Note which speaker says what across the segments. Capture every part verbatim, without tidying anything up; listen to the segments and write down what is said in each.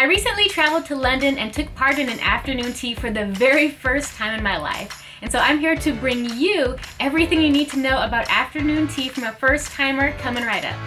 Speaker 1: recently traveled to London and took part in an afternoon tea for the very first time in my life. And so I'm here to bring you everything you need to know about afternoon tea from a first timer coming right up.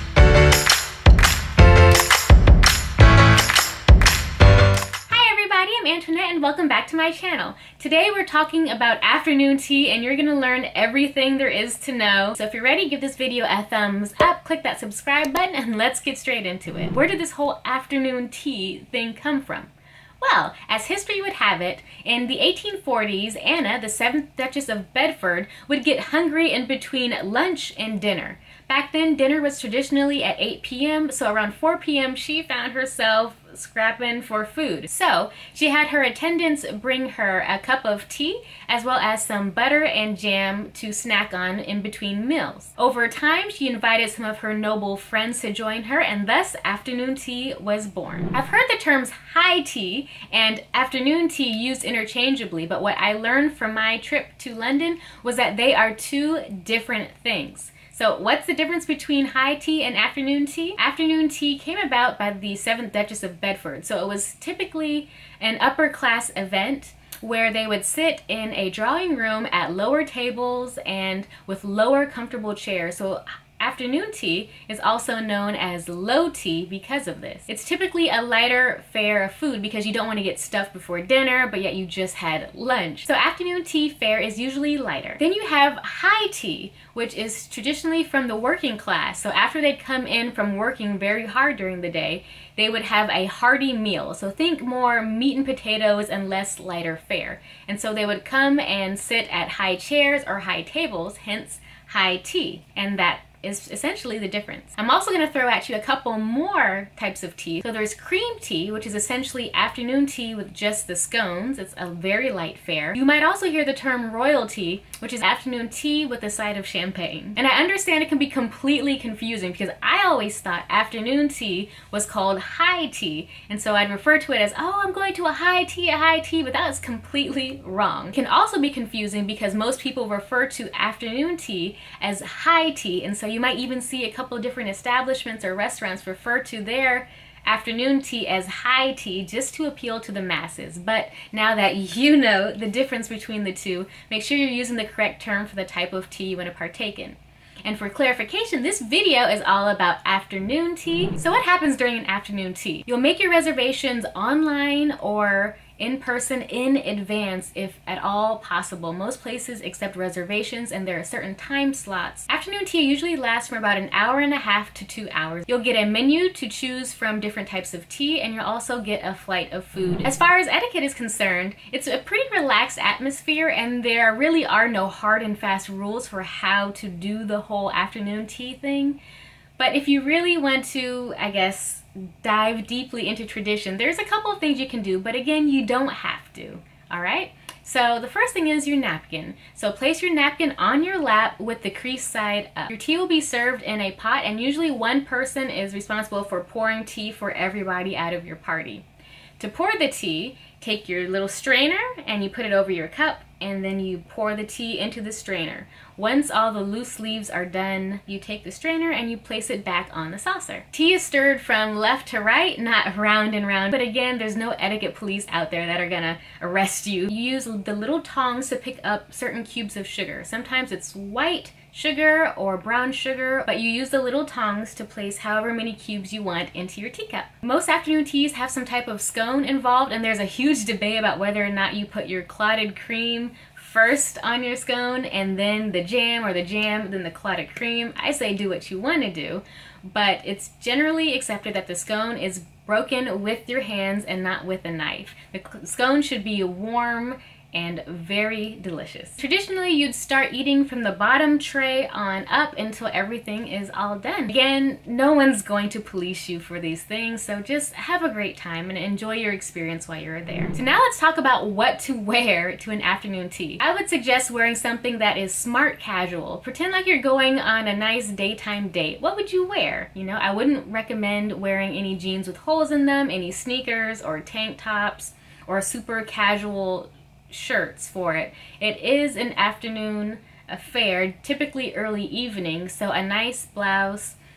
Speaker 1: I'm Antoinette and welcome back to my channel. Today we're talking about afternoon tea and you're gonna learn everything there is to know. So if you're ready, give this video a thumbs up, click that subscribe button, and let's get straight into it. Where did this whole afternoon tea thing come from? Well, as history would have it, in the eighteen forties, Anna, the seventh Duchess of Bedford, would get hungry in between lunch and dinner. Back then, dinner was traditionally at eight p m, so around four p m she found herself scrapping for food. So she had her attendants bring her a cup of tea as well as some butter and jam to snack on in between meals. Over time, she invited some of her noble friends to join her, and thus afternoon tea was born. I've heard the terms high tea and afternoon tea used interchangeably, but what I learned from my trip to London was that they are two different things. So what's the difference between high tea and afternoon tea? Afternoon tea came about by the seventh Duchess of Bedford. So it was typically an upper class event where they would sit in a drawing room at lower tables and with lower comfortable chairs. So afternoon tea is also known as low tea because of this. It's typically a lighter fare of food because you don't want to get stuffed before dinner, but yet you just had lunch. So afternoon tea fare is usually lighter. Then you have high tea, which is traditionally from the working class. So after they'd come in from working very hard during the day, they would have a hearty meal. So think more meat and potatoes and less lighter fare. And so they would come and sit at high chairs or high tables, hence high tea. And that is essentially the difference. I'm also going to throw at you a couple more types of tea. So there's cream tea, which is essentially afternoon tea with just the scones. It's a very light fare. You might also hear the term royal tea, which is afternoon tea with a side of champagne. And I understand it can be completely confusing because I always thought afternoon tea was called high tea. And so I'd refer to it as, oh, I'm going to a high tea, a high tea, but that is completely wrong. It can also be confusing because most people refer to afternoon tea as high tea, and so you might even see a couple of different establishments or restaurants refer to their afternoon tea as high tea just to appeal to the masses. But now that you know the difference between the two, make sure you're using the correct term for the type of tea you want to partake in. And for clarification, this video is all about afternoon tea. So what happens during an afternoon tea? You'll make your reservations online or in person in advance if at all possible. Most places accept reservations and there are certain time slots. Afternoon tea usually lasts from about an hour and a half to two hours. You'll get a menu to choose from different types of tea, and you'll also get a flight of food. As far as etiquette is concerned, it's a pretty relaxed atmosphere and there really are no hard and fast rules for how to do the whole afternoon tea thing. But if you really want to, I guess, dive deeply into tradition, there's a couple of things you can do, but again, you don't have to, all right? So the first thing is your napkin. So place your napkin on your lap with the crease side up. Your tea will be served in a pot, and usually one person is responsible for pouring tea for everybody out of your party. To pour the tea, take your little strainer and you put it over your cup, and then you pour the tea into the strainer. Once all the loose leaves are done, you take the strainer and you place it back on the saucer. Tea is stirred from left to right, not round and round. But again, there's no etiquette police out there that are gonna arrest you. You use the little tongs to pick up certain cubes of sugar. Sometimes it's white sugar or brown sugar, but you use the little tongs to place however many cubes you want into your teacup. Most afternoon teas have some type of scone involved, and there's a huge debate about whether or not you put your clotted cream first on your scone and then the jam, or the jam then the clotted cream. I say do what you want to do, but it's generally accepted that the scone is broken with your hands and not with a knife. The scone should be warm and very delicious. Traditionally, you'd start eating from the bottom tray on up until everything is all done. Again, no one's going to police you for these things, so just have a great time and enjoy your experience while you're there. So now let's talk about what to wear to an afternoon tea. I would suggest wearing something that is smart casual. Pretend like you're going on a nice daytime date. What would you wear? You know, I wouldn't recommend wearing any jeans with holes in them, any sneakers or tank tops, or super casual shirts for it. It is an afternoon affair, typically early evening, so a nice blouse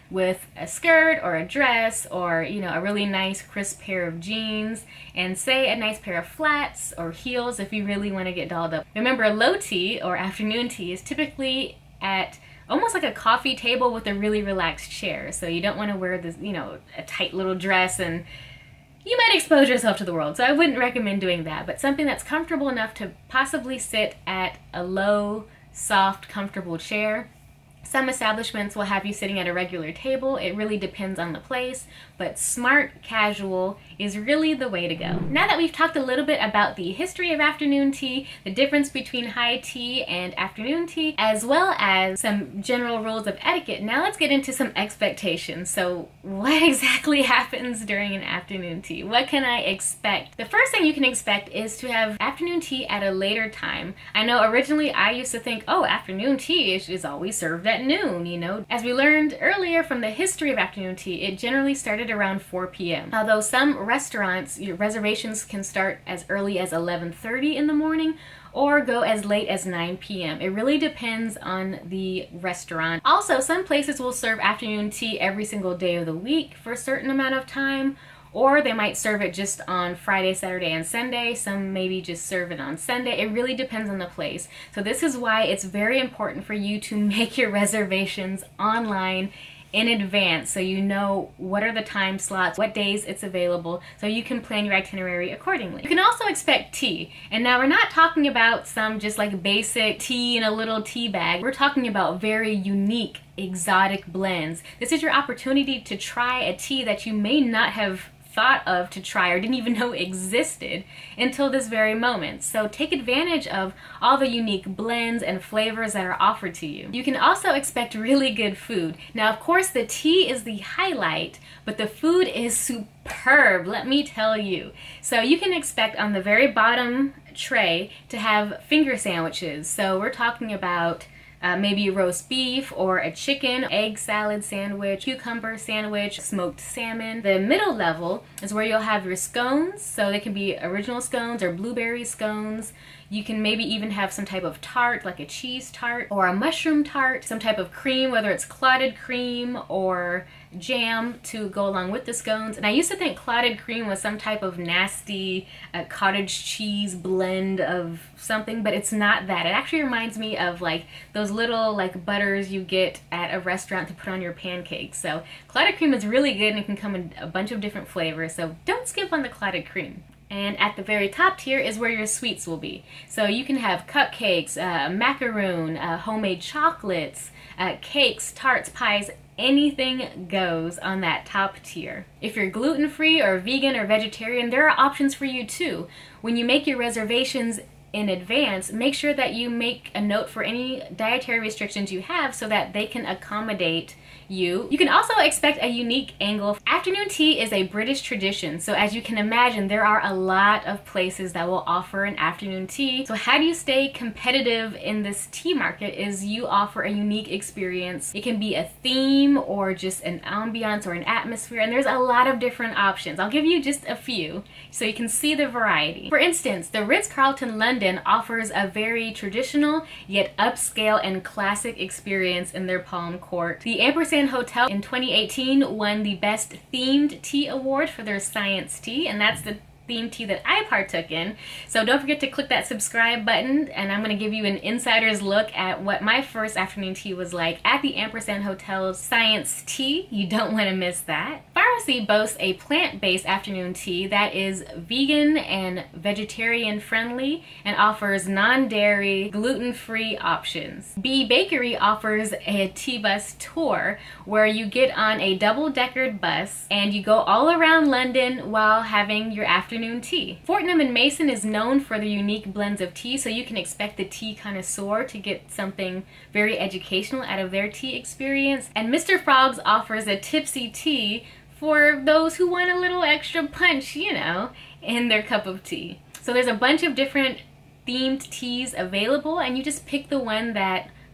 Speaker 1: with a skirt or a dress, or, you know, a really nice crisp pair of jeans, and say a nice pair of flats or heels if you really want to get dolled up. Remember, low tea or afternoon tea is typically at almost like a coffee table with a really relaxed chair. So you don't want to wear this, you know, a tight little dress, and you might expose yourself to the world. So I wouldn't recommend doing that, but something that's comfortable enough to possibly sit at a low, soft, comfortable chair. Some establishments will have you sitting at a regular table. It really depends on the place, but smart casual is really the way to go. Now that we've talked a little bit about the history of afternoon tea, the difference between high tea and afternoon tea, as well as some general rules of etiquette, now let's get into some expectations. So what exactly happens during an afternoon tea? What can I expect? The first thing you can expect is to have afternoon tea at a later time. I know originally I used to think, oh, afternoon tea is, is always served at noon, you know. As we learned earlier from the history of afternoon tea, it generally started around four p m Although some restaurants, your reservations can start as early as eleven thirty in the morning or go as late as nine p m It really depends on the restaurant. Also, some places will serve afternoon tea every single day of the week for a certain amount of time, or they might serve it just on Friday, Saturday, and Sunday. Some maybe just serve it on Sunday. It really depends on the place. So this is why it's very important for you to make your reservations online in advance, so you know what are the time slots, what days it's available, so you can plan your itinerary accordingly. You can also expect tea, and now we're not talking about some just like basic tea in a little tea bag. We're talking about very unique, exotic blends. This is your opportunity to try a tea that you may not have thought of to try or didn't even know existed until this very moment. So take advantage of all the unique blends and flavors that are offered to you. You can also expect really good food. Now, of course, the tea is the highlight, but the food is superb, let me tell you. So you can expect on the very bottom tray to have finger sandwiches. So we're talking about Uh, maybe roast beef or a chicken, egg salad sandwich, cucumber sandwich, smoked salmon. The middle level is where you'll have your scones, so they can be original scones or blueberry scones. You can maybe even have some type of tart, like a cheese tart or a mushroom tart, some type of cream, whether it's clotted cream or jam to go along with the scones. And I used to think clotted cream was some type of nasty uh, cottage cheese blend of something, but it's not that. It actually reminds me of like those little like butters you get at a restaurant to put on your pancakes. So clotted cream is really good and it can come in a bunch of different flavors, so don't skip on the clotted cream. And at the very top tier is where your sweets will be. So you can have cupcakes, uh, macaroon, uh, homemade chocolates, uh, cakes, tarts, pies, anything goes on that top tier. If you're gluten-free or vegan or vegetarian, there are options for you too. When you make your reservations in advance, make sure that you make a note for any dietary restrictions you have so that they can accommodate you. You can also expect a unique angle. Afternoon tea is a British tradition, so as you can imagine, there are a lot of places that will offer an afternoon tea. So how do you stay competitive in this tea market is you offer a unique experience. It can be a theme or just an ambiance or an atmosphere, and there's a lot of different options. I'll give you just a few so you can see the variety. For instance, the Ritz-Carlton London offers a very traditional yet upscale and classic experience in their Palm Court. The Ampersand Hotel in twenty eighteen won the Best Themed Tea Award for their Science Tea, and that's the theme tea that I partook in. So don't forget to click that subscribe button, and I'm going to give you an insider's look at what my first afternoon tea was like at the Ampersand Hotel's Science Tea. You don't want to miss that. Pharmacy boasts a plant-based afternoon tea that is vegan and vegetarian friendly and offers non-dairy, gluten-free options. B Bakery offers a tea bus tour where you get on a double-deckered bus and you go all around London while having your afternoon tea. Fortnum and Mason is known for their unique blends of tea, so you can expect the tea connoisseur to get something very educational out of their tea experience. And Mister Frog's offers a tipsy tea for those who want a little extra punch, you know, in their cup of tea. So there's a bunch of different themed teas available, and you just pick the one that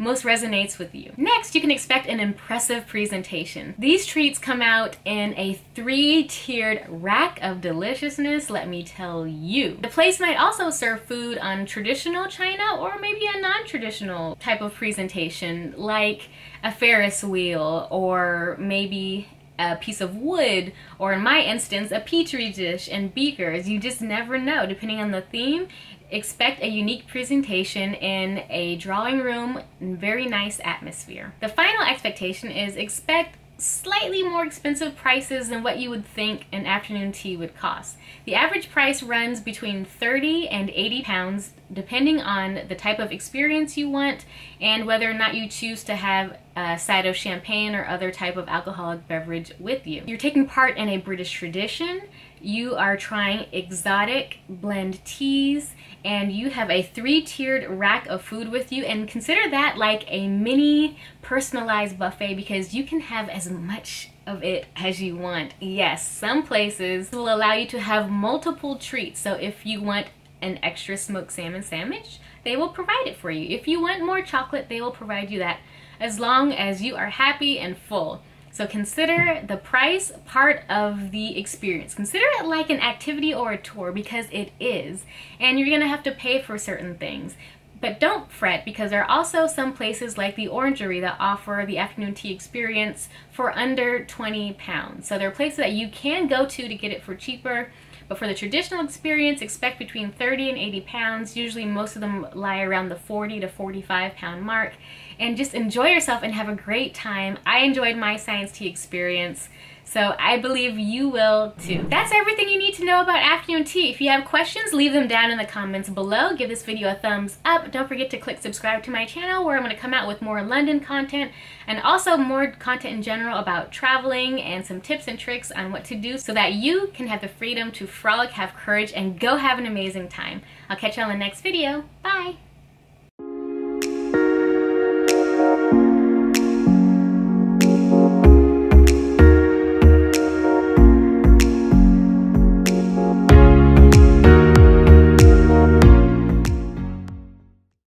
Speaker 1: most resonates with you. Next, you can expect an impressive presentation. These treats come out in a three-tiered rack of deliciousness, let me tell you. The place might also serve food on traditional china or maybe a non-traditional type of presentation, like a Ferris wheel or maybe a piece of wood, or in my instance, a petri dish and beakers. You just never know, depending on the theme. Expect a unique presentation in a drawing room, very nice atmosphere. The final expectation is expect slightly more expensive prices than what you would think an afternoon tea would cost. The average price runs between thirty and eighty pounds depending on the type of experience you want and whether or not you choose to have a side of champagne or other type of alcoholic beverage with you. You're taking part in a British tradition, you are trying exotic blend teas, and you have a three-tiered rack of food with you, and consider that like a mini personalized buffet because you can have as much of it as you want. Yes, some places will allow you to have multiple treats, so if you want an extra smoked salmon sandwich, they will provide it for you. If you want more chocolate, they will provide you that, as long as you are happy and full. So consider the price part of the experience. Consider it like an activity or a tour because it is, and you're gonna have to pay for certain things. But don't fret because there are also some places like the Orangery that offer the afternoon tea experience for under twenty pounds. So there are places that you can go to to get it for cheaper. But for the traditional experience, expect between thirty and eighty pounds. Usually most of them lie around the forty to forty-five pound mark. And just enjoy yourself and have a great time. I enjoyed my science tea experience, so I believe you will too. That's everything you need to know about afternoon tea. If you have questions, leave them down in the comments below. Give this video a thumbs up. Don't forget to click subscribe to my channel where I'm going to come out with more London content and also more content in general about traveling and some tips and tricks on what to do so that you can have the freedom to frolic, have courage, and go have an amazing time. I'll catch you on the next video. Bye!